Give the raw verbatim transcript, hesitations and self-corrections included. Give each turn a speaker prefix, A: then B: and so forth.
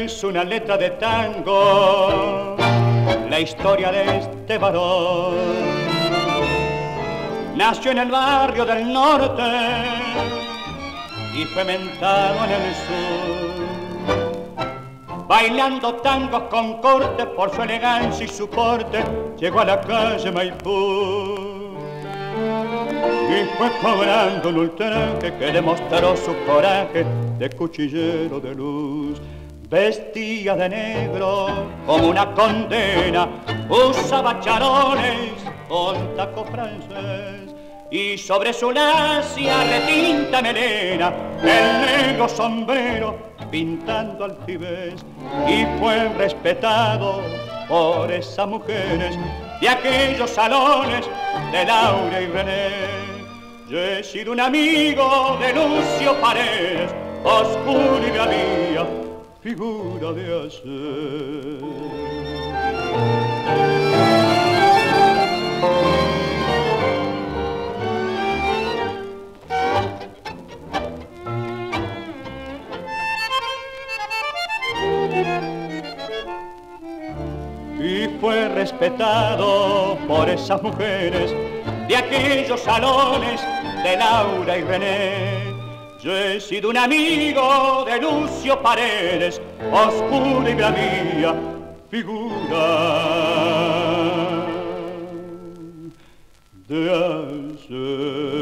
A: es una letra de tango, la historia de este varón. Nació en el barrio del norte y fue mentado en el sur. Bailando tangos con corte por su elegancia y su porte, llegó a la calle Maipú. Y fue cobrando un ultraje que demostró su coraje de cuchillero de luz. Vestía de negro como una condena, usaba charones con taco francés y sobre su lacia retinta melena el negro sombrero pintando aljibes. Y fue respetado por esas mujeres de aquellos salones de Laura y René. Yo he sido un amigo de Lucio Paredes, oscuro y bravía, figura de ayer. Y fue respetado por esas mujeres de aquellos salones de Laura y René. Yo he sido un amigo de Lucio Paredes, oscura y bravía, figura de ayer.